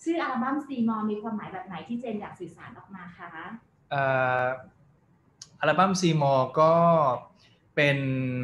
ชื่ออัลบั้มซีมอมีความหมายแบบไหนที่เจนอยากสื่อสารออกมาคะอัลบั้มซีมอก็เป็น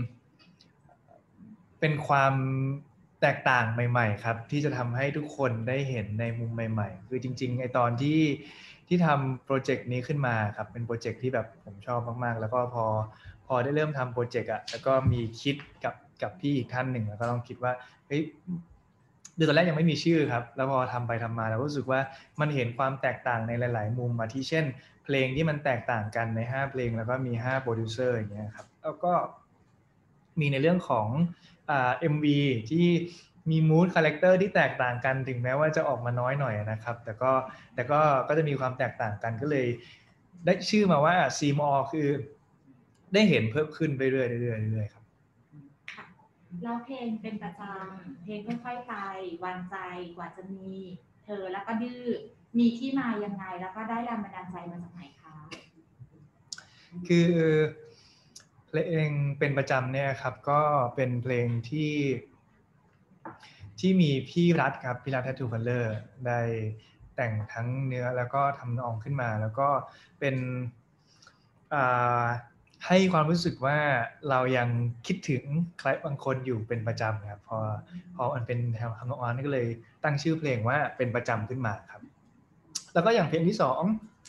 ความแตกต่างใหม่ๆครับที่จะทำให้ทุกคนได้เห็นในมุมใหม่ๆคือจริงๆไอตอนที่ทำโปรเจกต์นี้ขึ้นมาครับเป็นโปรเจกต์ที่แบบผมชอบมากๆแล้วก็พอได้เริ่มทำโปรเจกต์แล้วก็มีคิดกับพี่อีกท่านหนึ่งแล้วก็ต้องคิดว่าเฮ้ยตอนแรกยังไม่มีชื่อครับแล้วพอทำไปทำมาแล้วรู้สึกว่ามันเห็นความแตกต่างในหลายๆมุมมาที่เช่นเพลงที่มันแตกต่างกันใน5เพลงแล้วก็มี5โปรดิวเซอร์อย่างเงี้ยครับแล้วก็มีในเรื่องของMV ที่มีมูดคาแรคเตอร์ที่แตกต่างกันถึงแม้ว่าจะออกมาน้อยหน่อยนะครับแต่ก็จะมีความแตกต่างกันก็เลยได้ชื่อมาว่า See More คือได้เห็นเพิ่มขึ้นไปเรื่อยๆครับแล้วเพลงเป็นประจำเพลงค่อยๆไปวางใจกว่าจะมีเธอแล้วก็ดื้อมีที่มายังไงแล้วก็ได้แรงบันดาลใจมาจากไหนคะคือเพลงเป็นประจำเนี่ยครับก็เป็นเพลงที่มีพี่รัฐครับพี่รัฐ Tattoo Color ได้แต่งทั้งเนื้อแล้วก็ทำนองขึ้นมาแล้วก็เป็นให้ความรู้สึกว่าเรายังคิดถึงใครบางคนอยู่เป็นประจำครับพอมันเป็นทำนองนี้ก็เลยตั้งชื่อเพลงว่าเป็นประจำขึ้นมาครับแล้วก็อย่างเพลงที่2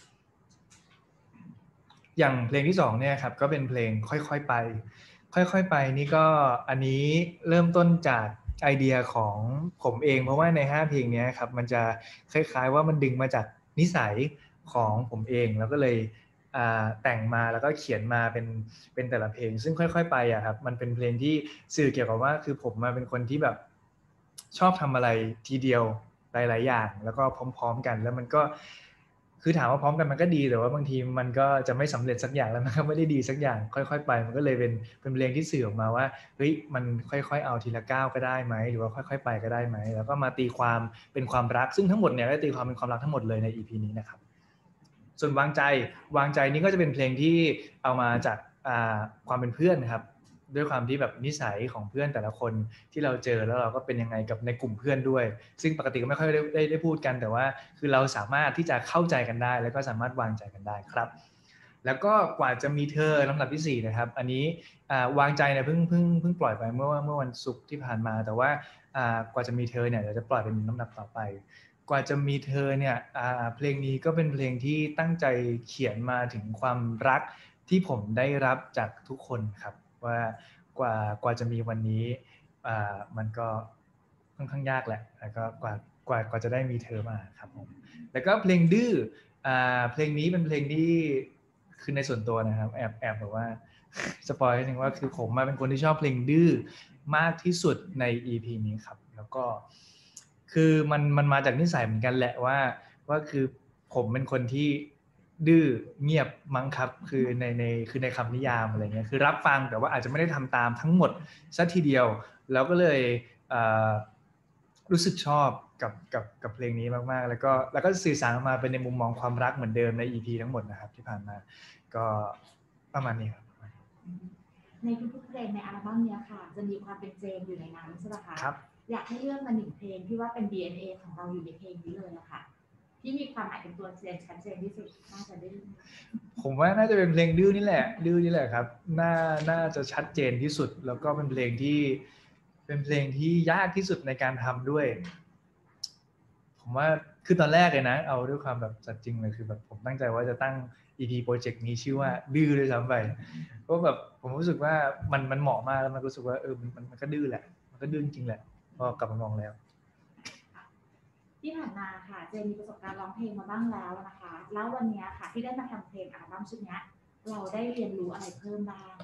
เนี่ยครับก็เป็นเพลงค่อยๆไปนี่ก็อันนี้เริ่มต้นจากไอเดียของผมเองเพราะว่าใน5เพลงนี้ครับมันจะคล้ายๆว่ามันดึงมาจากนิสัยของผมเองแล้วก็เลยแต่งมาแล้วก็เขียนมาเป็นแต่ละเพลงซึ่งค่อยๆไปครับมันเป็นเพลงที่สื่อเกี่ยวกับว่าคือผมมาเป็นคนที่แบบชอบทำอะไรทีเดียวหลายๆอย่างแล้วก็พร้อมๆกันแล้วมันก็คือถามว่าพร้อมกันมันก็ดีแต่ว่าบางทีมันก็จะไม่สำเร็จสักอย่างแล้วมันก็ไม่ได้ดีสักอย่างค่อยๆไปมันก็เลยเป็นเพลงที่สื่อออกมาว่าเฮ้ยมันค่อยๆเอาทีละก้าวก็ได้ไหมหรือว่าค่อยๆไปก็ได้ไหมแล้วก็มาตีความเป็นความรักซึ่งทั้งหมดเนี่ยได้ตีความเป็นความรักทั้งหมดเลยใน EP นี้นะครับส่วนวางใจนี้ก็จะเป็นเพลงที่เอามาจากความเป็นเพื่อนครับด้วยความที่แบบนิสัยของเพื่อนแต่ละคนที่เราเจอแล้วเราก็เป็นยังไงกับในกลุ่มเพื่อนด้วยซึ่งปกติก็ไม่ค่อยได้พูดกันแต่ว่าคือเราสามารถที่จะเข้าใจกันได้แล้วก็สามารถวางใจกันได้ครับแล้วก็กว่าจะมีเธอลำดับที่4นะครับอันนี้วางใจเนี่ยเพิ่งปล่อยไปเมื่อวันศุกร์ที่ผ่านมาแต่ว่ากว่าจะมีเธอเนี่ยเดี๋ยวจะปล่อยเป็นลำดับต่อไปกว่าจะมีเธอเนี่ยเพลงนี้ก็เป็นเพลงที่ตั้งใจเขียนมาถึงความรักที่ผมได้รับจากทุกคนครับว่ากว่าจะมีวันนี้มันก็ค่อนข้างยากแหละแล้วก็กว่าจะได้มีเธอมาครับผมแล้วก็เพลงดื้อเพลงนี้เป็นเพลงที่คือในส่วนตัวนะครับแอบแบบว่าสปอยนิดนึงว่าคือผมมาเป็นคนที่ชอบเพลงดื้อมากที่สุดใน EP นี้ครับแล้วก็คือมันมาจากนิสัยเหมือนกันแหละว่าคือผมเป็นคนที่ดื้อเงียบมั้งครับคือในคำนิยามอะไรเงี้ยคือรับฟังแต่ว่าอาจจะไม่ได้ทำตามทั้งหมดซะทีเดียวแล้วก็เลยรู้สึกชอบกับเพลงนี้มากๆแล้วก็สื่อสารออกมาเป็นในมุมมองความรักเหมือนเดิมใน EP ทั้งหมดนะครับที่ผ่านมาก็ประมาณนี้ครับในทุกๆเพลงในอัลบั้มนี้ค่ะจะมีความเป็นเจมอยู่ในนั้นใช่ไหมคะครับอยากให้เลือกมา1เพลงที่ว่าเป็น DNA ของเราอยู่ในเพลงนี้เลยนะคะที่มีความหมายเป็นตัวเจนชัดเจนที่สุดน่าจะดื้อผมว่าน่าจะเป็นเพลงดื้อนี่แหละครับน่าจะชัดเจนที่สุดแล้วก็เป็นเพลงที่ยากที่สุดในการทำด้วยผมว่าคือตอนแรกเลยนะเอาด้วยความแบบสัตย์จริงเลยคือแบบผมตั้งใจว่าจะตั้ง EP โปรเจกต์นี้ชื่อว่าดื้อเลยซ้ำไปเพราะแบบผมรู้สึกว่ามันเหมาะมากแล้วมันรู้สึกว่ามันก็ดื้อแหละมันก็ดื้อจริงแหละพอกลับมามองแล้วที่ผ่านมาค่ะเจนมีประสบการณ์ร้องเพลงมาบ้างแล้วนะคะแล้ววันนี้ค่ะที่ได้มาทำเพลงอัลบั้มชุดนี้เราได้เรียนรู้อะไรเพิ่มบ้าง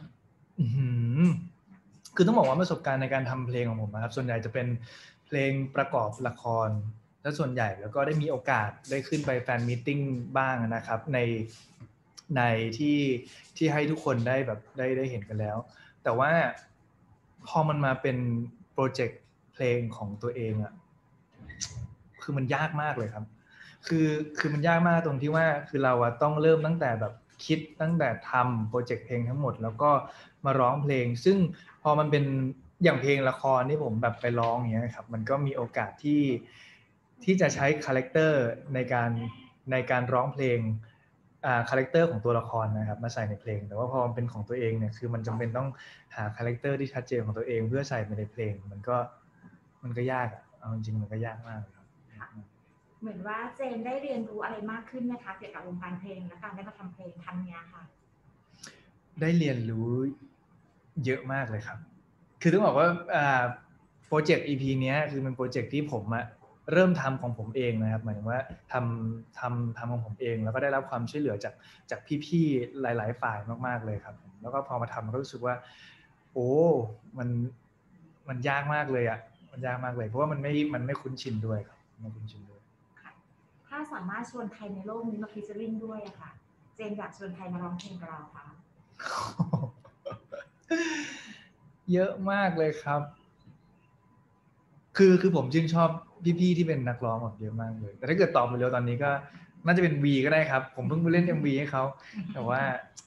คือต้องบอกว่าประสบการณ์ในการทำเพลงของผมนะครับส่วนใหญ่จะเป็นเพลงประกอบละครและส่วนใหญ่แล้วก็ได้มีโอกาสได้ขึ้นไปแฟนมีตติ้งบ้างนะครับในที่ให้ทุกคนได้แบบได้เห็นกันแล้วแต่ว่าพอมันมาเป็นโปรเจกต์เพลงของตัวเองอะคือมันยากมากเลยครับคือมันยากมากตรงที่ว่าคือเราต้องเริ่มตั้งแต่แบบคิดตั้งแต่ทำโปรเจกต์เพลงทั้งหมดแล้วก็มาร้องเพลงซึ่งพอมันเป็นอย่างเพลงละครที่ผมแบบไปร้องอย่างเงี้ยครับมันก็มีโอกาสที่จะใช้คาแรคเตอร์ในการร้องเพลงคาแรคเตอร์ของตัวละครนะครับมาใส่ในเพลงแต่ว่าพอมันเป็นของตัวเองเนี่ยคือมันจำเป็นต้องหาคาแรคเตอร์ที่ชัดเจนของตัวเองเพื่อใส่ไปในเพลงมันก็ยากเอาจริงๆมันก็ยากมากครับเหมือนว่าเจนได้เรียนรู้อะไรมากขึ้นนะคะเกี่ยวกับวงการเพลงและการได้มาทำเพลงครั้งนี้ค่ะได้เรียนรู้เยอะมากเลยครับคือต้องบอกว่าโปรเจกต์ EP เนี้ยคือเป็นโปรเจกต์ที่ผมเริ่มทำของผมเองนะครับหมายถึงว่าทำของผมเองแล้วก็ได้รับความช่วยเหลือจากพี่ๆหลายๆฝ่ายมากๆเลยครับแล้วก็พอมาทำก็รู้สึกว่าโอ้มันยากมากเลยมันยากมากเลยเพราะว่ามันไม่คุ้นชินด้วยครับไม่คุ้นชินด้วยถ้าสามารถชวนใครในโลกนี้มาฟีเจอริ่งด้วยอะค่ะเจนอยากชวนใครมาร้องเพลงกับเราคะเยอะมากเลยครับคือผมชื่นชอบพี่ๆที่เป็นนักร้องแบบเยอะมากเลยแต่ถ้าเกิดตอบเร็วตอนนี้ก็น่าจะเป็นวีก็ได้ครับผมเพิ่งไปเล่น MV ให้เขาแต่ว่า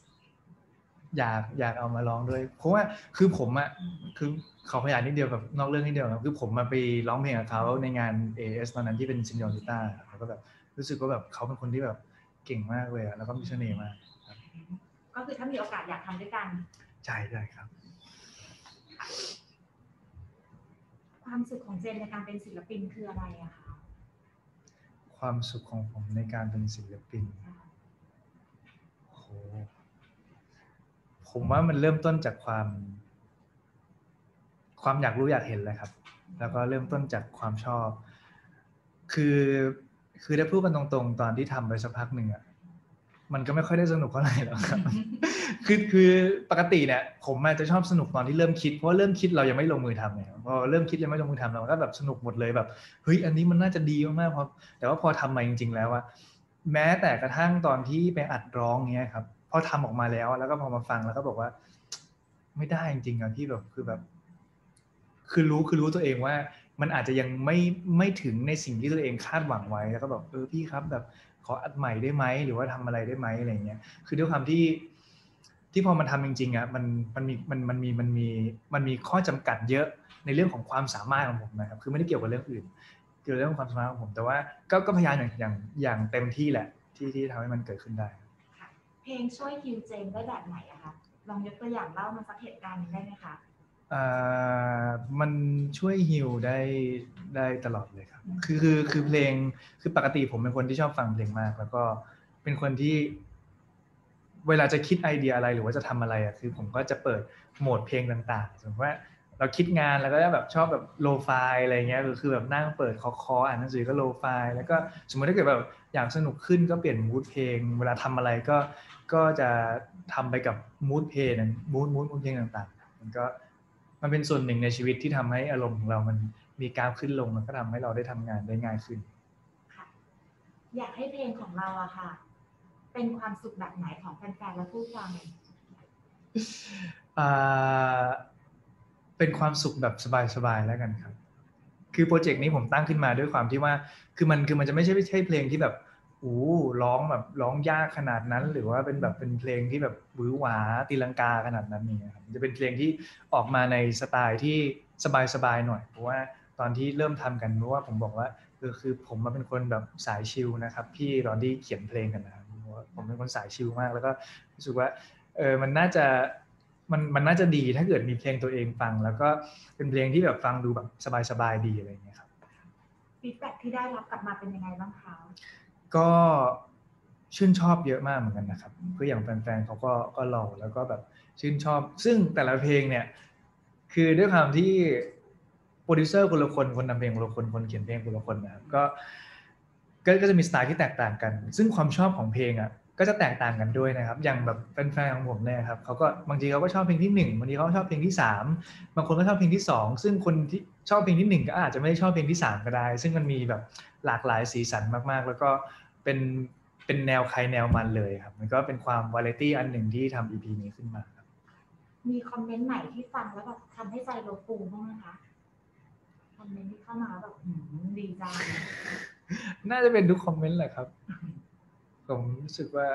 อยากเอามาร้องด้วยเพราะว่าคือผมคือขอขยายนิดเดียวแบบนอกเรื่องนิดเดียวครับคือผมมาไปร้องเพลงกับเขาในงาน AS ตอนนั้นที่เป็นซินยอริต้าแล้วก็แบบรู้สึกว่าแบบเขาเป็นคนที่แบบเก่งมากเลยแล้วก็มีเสน่ห์มากก็คือถ้ามีโอกาสอยากทำด้วยกันใช่ครับความสุขของเจนในการเป็นศิลปินคืออะไรอะคะความสุขของผมในการเป็นศิลปินโอ้โหผมว่ามันเริ่มต้นจากความอยากรู้อยากเห็นเลยครับแล้วก็เริ่มต้นจากความชอบคือได้พูดกันตรงๆตอนที่ทำไปสักพักหนึ่งมันก็ไม่ค่อยได้สนุกเท่าไหร่หรอกครับคือปกติเนี่ยผมจะชอบสนุกตอนที่เริ่มคิดเพราะว่าเริ่มคิดเรายังไม่ลงมือทำเนี่ยพอเริ่มคิดยังไม่ลงมือทำเราก็แบบสนุกหมดเลยแบบเฮ้ยอันนี้มันน่าจะดีมากๆแต่ว่าพอทำมาจริงๆแล้วแม้แต่กระทั่งตอนที่ไปอัดร้องเงี้ยครับพอทำออกมาแล้วก็พอมาฟังแล้วก็บอกว่าไม่ได้จริงๆที่แบบคือรู้ตัวเองว่ามันอาจจะยังไม่ถึงในสิ่งที่ตัวเองคาดหวังไว้แล้วก็แบบพี่ครับแบบขออัดใหม่ได้ไหมหรือว่าทำอะไรได้ไหมอะไรเงี้ยคือด้วยความที่พอมันทำจริงๆมันมีข้อจำกัดเยอะในเรื่องของความสามารถของผมนะครับคือไม่ได้เกี่ยวกับเรื่องอื่นเกี่ยวกับเรื่องความสามารถของผมแต่ว่าก็พยายามอย่างเต็มที่แหละที่ทำให้มันเกิดขึ้นได้เพลงช่วยฮิวเจนได้แบบไหนอะคะลองยกตัวอย่างเล่ามาสักเหตุการณ์ได้ไหมคะมันช่วยฮีลได้ตลอดเลยครับคือเพลงคือปกติผมเป็นคนที่ชอบฟังเพลงมากแล้วก็เป็นคนที่เวลาจะคิดไอเดียอะไรหรือว่าจะทำอะไรคือผมก็จะเปิดโหมดเพลงต่างๆสมมติว่าเราคิดงานแล้วก็แบบชอบแบบโลไฟอะไรเงี้ยคือแบบนั่งเปิดคออ่านหนังสือก็โลไฟแล้วก็สมมติถ้าเกิดแบบอยากสนุกขึ้นก็เปลี่ยนมูดเพลงเวลาทำอะไรก็จะทำไปกับมูดเพลงมูดเพลงต่างๆมันเป็นส่วนหนึ่งในชีวิตที่ทำให้อารมณ์ของเรามันมีการขึ้นลงมันก็ทำให้เราได้ทำงานได้ง่ายขึ้นอยากให้เพลงของเราอะค่ะเป็นความสุขแบบไหนของแฟนๆและผู้ฟังเป็นความสุขแบบสบายๆแล้วกันครับคือโปรเจกต์นี้ผมตั้งขึ้นมาด้วยความที่ว่าคือมันจะไม่ใช่เพลงที่แบบร้องยากขนาดนั้นหรือว่าเป็นเพลงที่แบบหวือหวาตีลังกาขนาดนั้นนี่ครับจะเป็นเพลงที่ออกมาในสไตล์ที่สบายๆหน่อยเพราะว่าตอนที่เริ่มทำกันเพราะว่าผมบอกว่าคือผมเป็นคนแบบสายชิลนะครับพี่ตอนที่เขียนเพลงกันนะครับผมเป็นคนสายชิลมากแล้วก็รู้สึกว่ามันน่าจะดีถ้าเกิดมีเพลงตัวเองฟังแล้วก็เป็นเพลงที่แบบฟังดูแบบสบายๆดีอะไรอย่างเงี้ยครับฟีดแบ็กที่ได้รับกลับมาเป็นยังไงบ้างคะก็ชื่นชอบเยอะมากเหมือนกันนะครับคืออย่างแฟนๆเขาก็รอแล้วก็แบบชื่นชอบซึ่งแต่ละเพลงเนี่ยคือด้วยความที่โปรดิวเซอร์คนละคนทำเพลงคนละคนเขียนเพลงคนละคนนะครับก็จะมีสไตล์ที่แตกต่างกันซึ่งความชอบของเพลงก็จะแตกต่างกันด้วยนะครับอย่างแบบแฟนๆของผมเนี่ยครับเขาก็บางทีเขาก็ชอบเพลงที่1บางทีเขาชอบเพลงที่3บางคนก็ชอบเพลงที่2ซึ่งคนที่ชอบเพลงที่1ก็อาจจะไม่ได้ชอบเพลงที่3ก็ได้ซึ่งมันมีแบบหลากหลายสีสันมากๆแล้วก็เป็นแนวใครแนวมันเลยครับมันก็เป็นความวาไรตี้อันหนึ่งที่ทำ EP นี้ขึ้นมาครับมีคอมเมนต์ไหนที่ฟังแล้วแบบทำให้ใจเราฟูบ้างไหมคะคอมเมนต์ที่เข้ามาแบบดีจังน่าจะเป็นทุกคอมเมนต์แหละครับผมรู้สึกว่า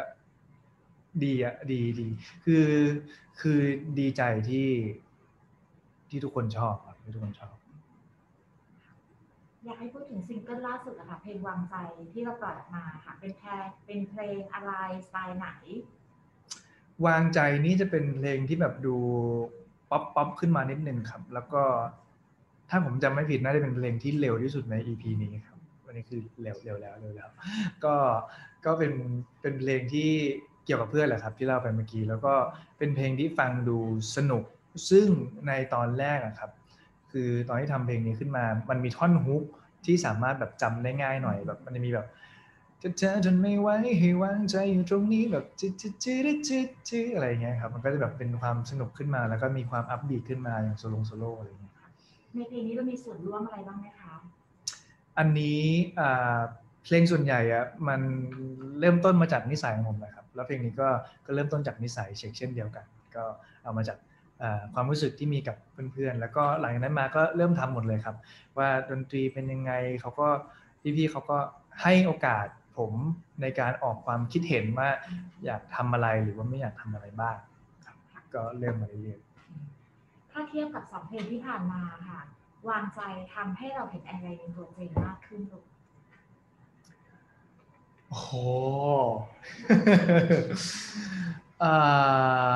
ดีคือดีใจที่ทุกคนชอบครับที่ทุกคนชอบอยากให้พูดถึงซิงเกิลล่าสุดอะค่ะเพลงวางใจที่เราปล่อยออกมาค่ะเป็นเพลงอะไรสไตล์ไหนวางใจนี่จะเป็นเพลงที่แบบดูป๊อปขึ้นมานิดนึงครับแล้วก็ถ้าผมจำไม่ผิดน่าจะเป็นเพลงที่เร็วที่สุดใน EP นี้ครับวันนี้คือเร็วแล้วก็ก็เป็นเพลงที่เกี่ยวกับเพื่อนแหละครับที่เล่าไปเมื่อกี้แล้วก็เป็นเพลงที่ฟังดูสนุกซึ่งในตอนแรกอะครับคือตอนที่ทำเพลงนี้ขึ้นมามันมีท่อนฮุกที่สามารถแบบจำได้ง่ายหน่อยแบบมันจะมีแบบ จะเจอจนไม่ไหวให้วางใจอยู่ตรงนี้แบบจืดอะไรอย่างเงี้ยครับมันก็จะแบบเป็นความสนุกขึ้นมาแล้วก็มีความอัพบีทขึ้นมาอย่างโซโล่อะไรอย่างเงี้ยในเพลงนี้เรามีส่วนร่วมอะไรบ้างไหมคะอันนี้เพลงส่วนใหญ่อะมันเริ่มต้นมาจากนิสัยของผมนะครับแล้วเพลงนี้ก็เริ่มต้นจากนิสัยเช่นเดียวกันก็เอามาจากความรู้สึกที่มีกับเพื่อนๆแล้วก็หลังจากนั้นมาก็เริ่มทำหมดเลยครับว่าดนตรีเป็นยังไงเขาก็พี่ๆเขาก็ให้โอกาสผมในการออกความคิดเห็นว่าอยากทำอะไรหรือว่าไม่อยากทำอะไรบ้างครับก็เริ่มมาเรื่อยถ้าเทียบกับสองเพลงที่ผ่านมาค่ะวางใจทำให้เราเห็นอะไรในตัวเองมากขึ้นลูกๆโอ้โห อ่า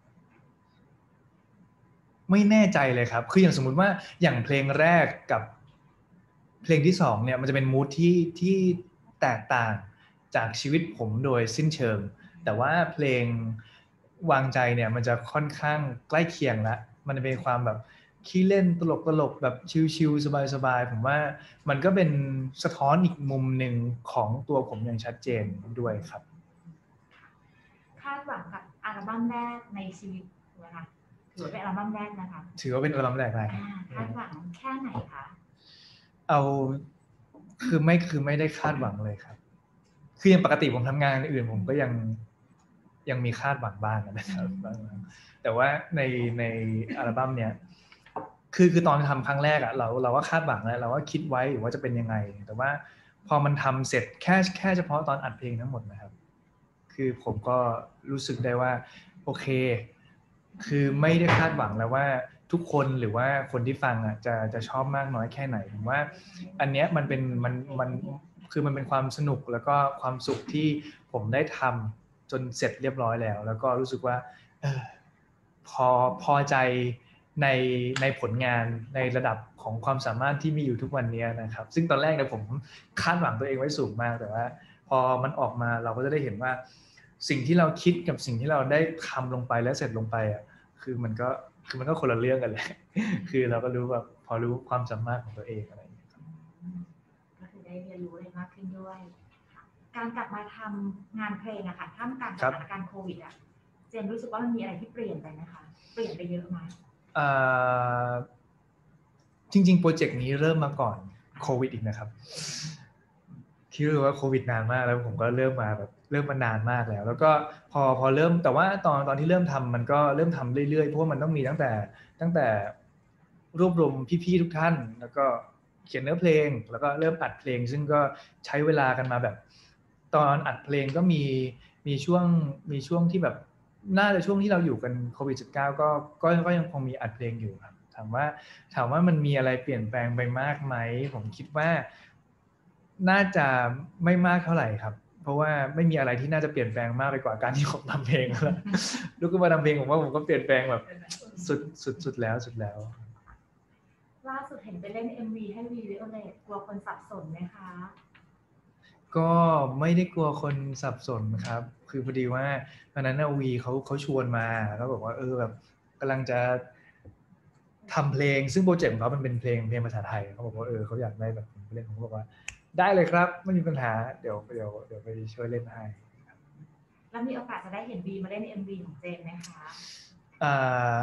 ไม่แน่ใจเลยครับ คืออย่างสมมุติว่าอย่างเพลงแรกกับเพลงที่สองเนี่ยมันจะเป็นมูดที่แตกต่างจากชีวิตผมโดยสิ้นเชิง แต่ว่าเพลงวางใจเนี่ยมันจะค่อนข้างใกล้เคียงละมันจะเป็นความแบบขี้เล่นตลกแบบชิลๆสบายๆผมว่ามันก็เป็นสะท้อนอีกมุมหนึ่งของตัวผมอย่างชัดเจนด้วยครับคาดหวังกับอัลบั้มแรกในชีวิตถูกไหมคะถือว่าเป็นอัลบั้มแรกนะคะถือว่าเป็นอัลบั้มแรกได้ครับคาดหวังแค่ไหนคะเอาคือไม่ได้คาดหวังเลยครับคืออย่างปกติผมทำงานอื่นผมก็ยังมีคาดหวังบ้างนะครับแต่ว่าในอัลบั้มเนี้ยคือตอนทำครั้งแรกอะเราก็คาดหวังแล้วเราก็คิดไว้ว่าจะเป็นยังไงแต่ว่าพอมันทำเสร็จแค่เฉพาะตอนอัดเพลงทั้งหมดนะครับคือผมก็รู้สึกได้ว่าโอเคคือไม่ได้คาดหวังแล้วว่าทุกคนหรือว่าคนที่ฟังอ่ะจะชอบมากน้อยแค่ไหนผมว่าอันเนี้ยมันคือมันเป็นความสนุกแล้วก็ความสุขที่ผมได้ทำจนเสร็จเรียบร้อยแล้วแล้วก็รู้สึกว่าเออพอพอใจในในผลงานในระดับของความสามารถที่มีอยู่ทุกวันนี้นะครับซึ่งตอนแรกเนี่ยผมคาดหวังตัวเองไว้สูงมากแต่ว่าพอมันออกมาเราก็จะได้เห็นว่าสิ่งที่เราคิดกับสิ่งที่เราได้ทำลงไปและเสร็จลงไปอ่ะคือมันก็คนละเรื่องกันแหละคือเราก็รู้แบบพอรู้ความสามารถของตัวเองอะไรอย่างเงี้ยครับก็คือได้เรียนรู้อะไรมากขึ้นด้วยค่ะการกลับมาทำงานเพลงอะค่ะท่ามกลางสถานการณ์โควิดอะเจนรู้สึกว่ามันมีอะไรที่เปลี่ยนไปไหมคะเปลี่ยนไปเยอะไหมเอ่อจริงๆโปรเจกต์นี้เริ่มมาก่อนโควิดอีกนะครับที่รู้ว่าโควิดนานมากแล้วผมก็เริ่มมานานมากแล้วก็พอเริ่มแต่ว่าตอนที่เริ่มทำมันก็เริ่มทำเรื่อยๆเพราะว่ามันต้องมีตั้งแต่รวบรวมพี่ๆทุกท่านแล้วก็เขียนเนื้อเพลงแล้วก็เริ่มอัดเพลงซึ่งก็ใช้เวลากันมาแบบตอนอัดเพลงก็มีช่วงที่แบบน่าจะช่วงที่เราอยู่กันโควิด-19ก็ยังคงมีอัดเพลงอยู่ครับถามว่ามันมีอะไรเปลี่ยนแปลงไปมากไหมผมคิดว่าน่าจะไม่มากเท่าไหร่ครับเพราะว่าไม่มีอะไรที่น่าจะเปลี่ยนแปลงมากไปกว่าการที่ผมทำเพลงแล้วลุกขึ้นมาทำเพลงผมว่าผมก็เปลี่ยนแปลงแบบสุดแล้วล่าสุดเห็นไปเล่น MV ให้วีวิโอเลตกลัวคนสับสนไหมคะก็ไม่ได้กลัวคนสับสนครับคือพอดีว่าตอนนั้นนาวีเขาชวนมาแล้วบอกว่าแบบกำลังจะทำเพลงซึ่งโปรเจกต์ของเขามันเป็นเพลงภาษาไทยเขาบอกว่าเขาอยากได้แบบผมไปเล่นผมก็บอกว่าได้เลยครับไม่มีปัญหาเดี๋ยวไปช่วยเล่นให้แล้วมีโอกาสจะได้เห็นวีมาเล่น MV ของเจนไหมคะอ่า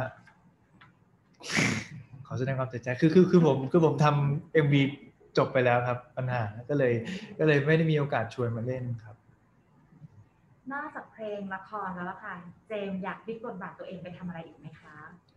ขอแสดงความเสียใจคือผมทำ MV จบไปแล้วครับปัญหาก็เลยไม่ได้มีโอกาสชวนมาเล่นครับนอกจากเพลงละครแล้วล่ะค่ะเจมอยากพลิกบทบาทตัวเองไปทำอะไรอีกไหมคะ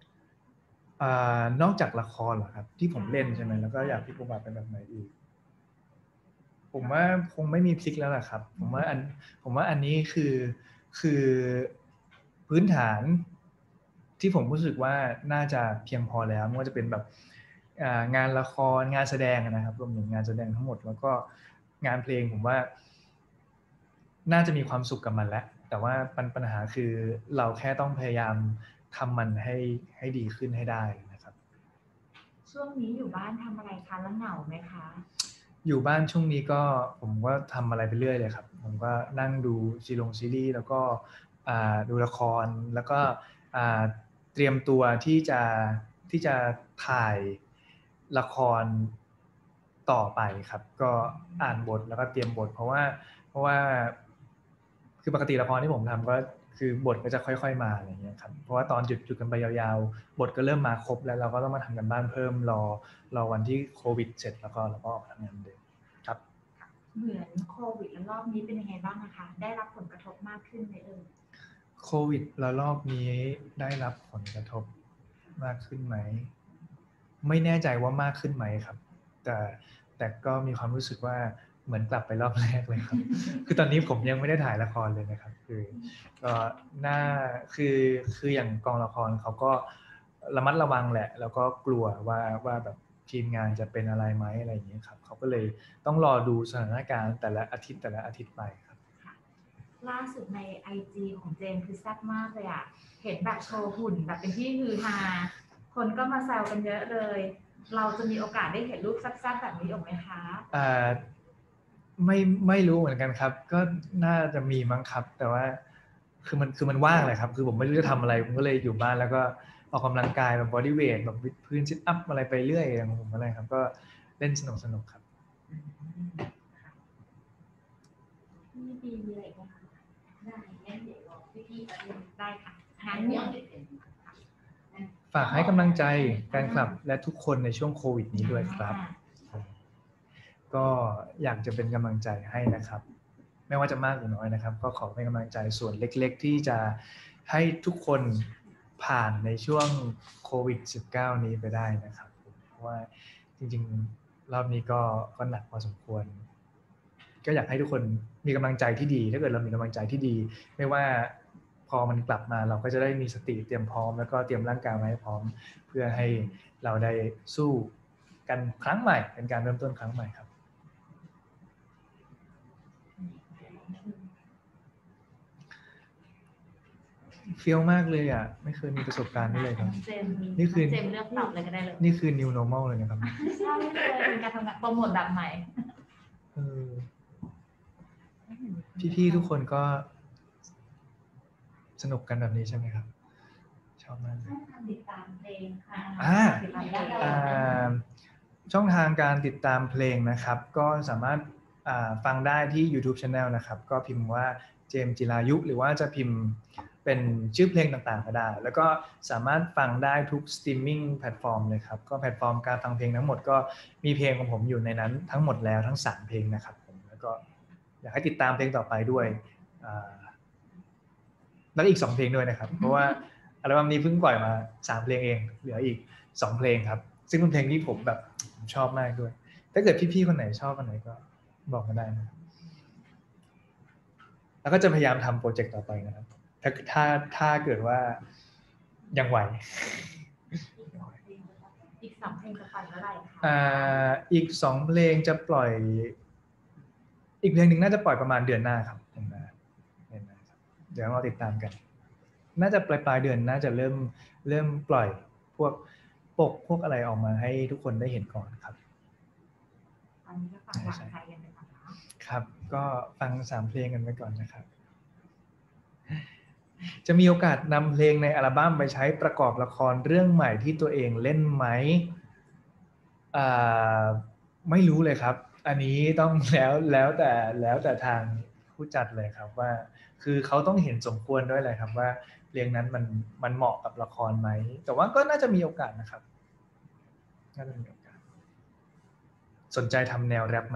นอกจากละครเหรอครับที่ผมเล่นใช่ไหมแล้วก็ใช่อยากพลิกบทบาทเป็นแบบไหนอีกผมว่าคงไม่มีพลิกแล้วล่ะครับผมว่าอันนี้คือพื้นฐานที่ผมรู้สึกว่าน่าจะเพียงพอแล้วไม่ว่าจะเป็นแบบงานละครงานแสดงนะครับรวมถึงงานแสดงทั้งหมดแล้วก็งานเพลงผมว่าน่าจะมีความสุขกับมันแล้วแต่ว่าปัญหาคือเราแค่ต้องพยายามทำมันให้ดีขึ้นให้ได้นะครับช่วงนี้อยู่บ้านทำอะไรคะแล้วเหงาไหมคะอยู่บ้านช่วงนี้ก็ผมก็ทำอะไรไปเรื่อยเลยครับผมก็นั่งดูซีรีส์แล้วก็ดูละครแล้วก็เตรียมตัวที่จะถ่ายละครต่อไปครับก็อ่านบทแล้วก็เตรียมบทเพราะว่าคือปกติละครที่ผมทำก็คือบทก็จะค่อยๆมาอะไรเงี้ยครับเพราะว่าตอนหยุดกันไปยาวๆบทก็เริ่มมาครบแล้วเราก็ต้องมาทำกันบ้านเพิ่มรอวันที่โควิดเสร็จแล้วก็เราก็ออกทำงานเดิมครับเหมือนโควิดแล้วรอบนี้เป็นยังไงบ้างนะคะได้รับผลกระทบมากขึ้นไหมโควิดระลอกนี้ได้รับผลกระทบมากขึ้นไหมไม่แน่ใจว่ามากขึ้นไหมครับแต่ก็มีความรู้สึกว่าเหมือนกลับไปรอบแรกเลยครับ คือตอนนี้ผมยังไม่ได้ถ่ายละครเลยนะครับคือก็น่าคืออย่างกองละครเขาก็ระมัดระวังแหละแล้วก็กลัวว่าแบบทีมงานจะเป็นอะไรไหมอะไรอย่างเงี้ยครับเขาก็เลยต้องรอดูสถานการณ์แต่ละอาทิตย์ไปครับล่าสุดใน IG ของเจมคือแซ่บมากเลยอ่ะเห็นแบบโชว์หุ่นแบบเป็นที่ฮือฮาคนก็มาแซวกันเยอะเลยเราจะมีโอกาสได้เห็นรูปแซ่บๆแบบนี้อีกไหมคะไม่รู้เหมือนกันครับก็น่าจะมีมั้งครับแต่ว่าคือมันว่างเลยครับคือผมไม่รู้จะทำอะไรผมก็เลยอยู่บ้านแล้วก็ออกกำลังกายแบบบอดี้เวทแบบวิดพื้นซิทอัพอะไรไปเรื่อยของผมอะไรครับก็เล่นสนุกครับพี่ดีมีอะไรบ้างคะได้งั้นเดี๋ยวพี่ได้ค่ะงั้นเดี๋ยวฝากให้กำลังใจแฟนคลับและทุกคนในช่วงโควิดนี้ด้วยครับก็อยากจะเป็นกำลังใจให้นะครับไม่ว่าจะมากหรือน้อยนะครับก็ขอเป็นกำลังใจส่วนเล็กๆที่จะให้ทุกคนผ่านในช่วงโควิด -19 นี้ไปได้นะครับเพราะว่าจริงๆรอบนี้ก็หนักพอสมควรก็อยากให้ทุกคนมีกำลังใจที่ดีถ้าเกิดเรามีกำลังใจที่ดีไม่ว่าพอมันกลับมาเราก็จะได้มีสติเตรียมพร้อมแล้วก็เตรียมร่างกายไว้ให้พร้อมเพื่อให้เราได้สู้กันครั้งใหม่เป็นการเริ่มต้นครั้งใหม่ครับเฟี้ยวมากเลยอ่ะไม่เคยมีประสบการณ์นี้เลยครับนี่คือเจมเลือกตอบเลยก็ได้เลยนี่คือ new normal เลยนะครับใช่เลยเป็นการทำงานโปรโมทแบบใหม่พี่ๆทุกคนก็สนุกกันแบบนี้ใช่ไหมครับชอบมากช่องทางติดตามเพลงค่ะช่องทางการติดตามเพลงนะครับก็สามารถฟังได้ที่ YouTube Channel นะครับก็พิมพ์ว่าเจมส์จิรายุหรือว่าจะพิมพ์เป็นชื่อเพลงต่างๆก็ได้แล้วก็สามารถฟังได้ทุกสตรีมมิ่งแพลตฟอร์มเลยครับก็แพลตฟอร์มการฟังเพลงทั้งหมดก็มีเพลงของผมอยู่ในนั้นทั้งหมดแล้วทั้ง3เพลงนะครับผมแล้วก็อยากให้ติดตามเพลงต่อไปด้วยแล้วอีก2เพลงด้วยนะครับเพราะว่าอัลบั้มนี้เพิ่งปล่อยมา3เพลงเองเหลืออีก2เพลงครับซึ่งเป็นเพลงที่ผมแบบชอบมากด้วยถ้าเกิดพี่ๆคนไหนชอบคนไหนก็บอกมาได้นะแล้วก็จะพยายามทำโปรเจกต์ต่อไปนะครับถ้าเกิดว่ายังไหวอีก2เพลงจะปล่อยเมื่อไหร่คะอีก2เพลงจะปล่อยอีกเพลงหนึ่งน่าจะปล่อยประมาณเดือนหน้าครับเดี๋ยวเราติดตามกันน่าจะปลายเดือนน่าจะเริ่มปล่อยพวกปกพวกอะไรออกมาให้ทุกคนได้เห็นก่อนครับตอนนี้ก็ฟังหวานใจกันไปก่อนครับก็ฟัง3เพลงกันไปก่อนนะครับจะมีโอกาสนำเพลงในอัลบั้มไปใช้ประกอบละครเรื่องใหม่ที่ตัวเองเล่นไหมไม่รู้เลยครับอันนี้ต้องแล้วแต่ทางผู้จัดเลยครับว่าคือเขาต้องเห็นสมควรด้วยเลยครับว่าเพลงนั้นมันเหมาะกับละครไหมแต่ว่าก็น่าจะมีโอกาสนะครับน่าจะมีโอกาสสนใจทำแนวแรปไหม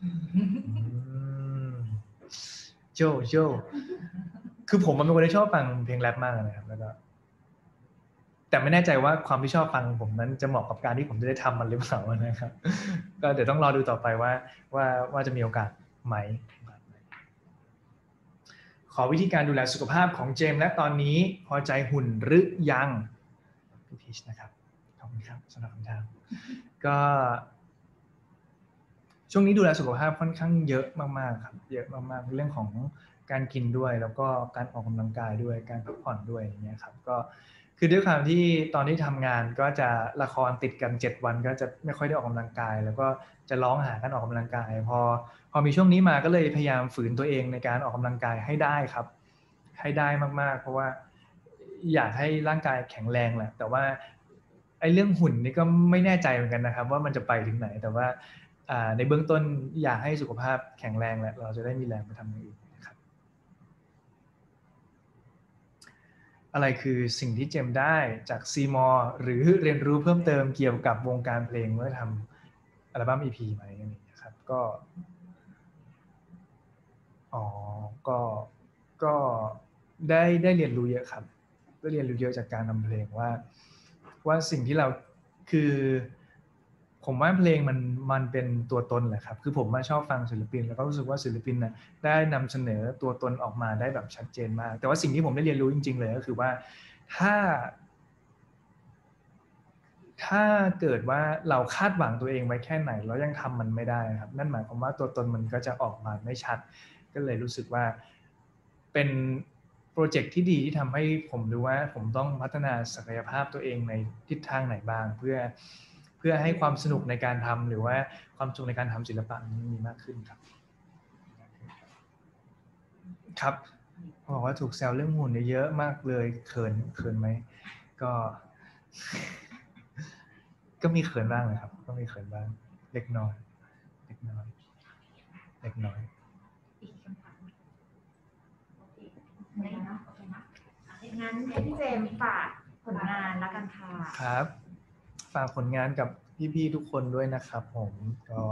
โจคือผมเป็นคนที่ชอบฟังเพลงแรปมากนะครับแล้วก็แต่ไม่แน่ใจว่าความที่ชอบฟังผมนั้นจะเหมาะกับการที่ผมจะได้ทำมันหรือเปล่านะครับก็เดี๋ยวต้องรอดูต่อไปว่าจะมีโอกาสไหมขอวิธีการดูแลสุขภาพของเจมส์และตอนนี้พอใจหุ่นหรือยังพี่พีชนะครับขอบคุณครับสำหรับคำถามก็ช่วงนี้ดูแลสุขภาพค่อนข้างเยอะมากๆครับเยอะมากๆเรื่องของการกินด้วยแล้วก็การออกกำลังกายด้วยการพักผ่อนด้วยอย่างเงี้ยครับก็คือด้วยความที่ตอนที่ทำงานก็จะละครติดกัน7วันก็จะไม่ค่อยได้ออกกำลังกายแล้วก็จะร้องหาการออกกำลังกายพอมีช่วงนี้มาก็เลยพยายามฝืนตัวเองในการออกกำลังกายให้ได้ครับให้ได้มากๆเพราะว่าอยากให้ร่างกายแข็งแรงแหละแต่ว่าไอ้เรื่องหุ่นนี่ก็ไม่แน่ใจเหมือนกันนะครับว่ามันจะไปถึงไหนแต่ว่าในเบื้องต้นอยากให้สุขภาพแข็งแรงแหละเราจะได้มีแรงไปทำอย่างอื่นนะครับอะไรคือสิ่งที่เจมได้จากซีมอร์หรือเรียนรู้เพิ่มเติมเกี่ยวกับวงการเพลงเมื่อทำอัลบั้ม EP ไหมอย่างนี้นะครับก็อ๋อก็ก็ได้เรียนรู้เยอะครับได้เรียนรู้เยอะจากการทำเพลงว่าสิ่งที่เราคือผมว่าเพลงมันเป็นตัวตนแหละครับคือผมชอบฟังศิลปินแล้วก็รู้สึกว่าศิลปินนะได้นำเสนอตัวตนออกมาได้แบบชัดเจนมากแต่ว่าสิ่งที่ผมได้เรียนรู้จริงๆเลยก็คือว่าถ้าถ้าเกิดว่าเราคาดหวังตัวเองไว้แค่ไหนแล้วยังทำมันไม่ได้ครับนั่นหมายความว่าตัวตนมันก็จะออกมาไม่ชัดก็เลยรู้สึกว่าเป็นโปรเจกต์ที่ดีที่ทำให้ผมรู้ว่าผมต้องพัฒนาศักยภาพตัวเองในทิศทางไหนบ้างเพื่อให้ความสนุกในการทำหรือว่าความสุขในการทำศิลปะนี้มีมากขึ้นครับครับบอกว่าถูกแซวเรื่องหุ่นเยอะมากเลยเขินไหมก็ ก็มีเขินบ้างเลยครับก็มีเขินบ้างเล็กน้อยเล็กน้อยเล็กน้อยอีกคำถามไม่นะโอเคนะงั้นให้พี่เจมส์ฝากผลงานแล้วกันค่ะครับฝากผลงานกับพี่ๆทุกคนด้วยนะครับผมก็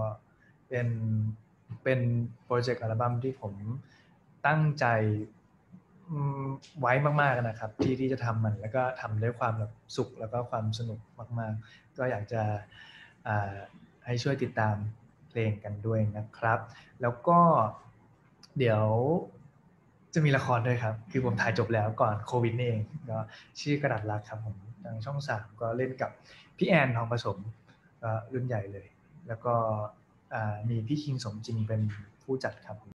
เป็นโปรเจกต์อัลบั้มที่ผมตั้งใจไว้มากๆนะครับที่จะทำมันแล้วก็ทำด้วยความแบบสุขแล้วก็ความสนุกมากๆก็อยากจะให้ช่วยติดตามเพลงกันด้วยนะครับแล้วก็เดี๋ยวจะมีละครด้วยครับคือผมถ่ายจบแล้วก่อนโควิดนี่เองก็ชื่อกระดาษรักครับผมทางช่อง3ก็เล่นกับพี่แอนทองผสมรุ่นใหญ่เลยแล้วก็มีพี่คิงสมจริงเป็นผู้จัดครับ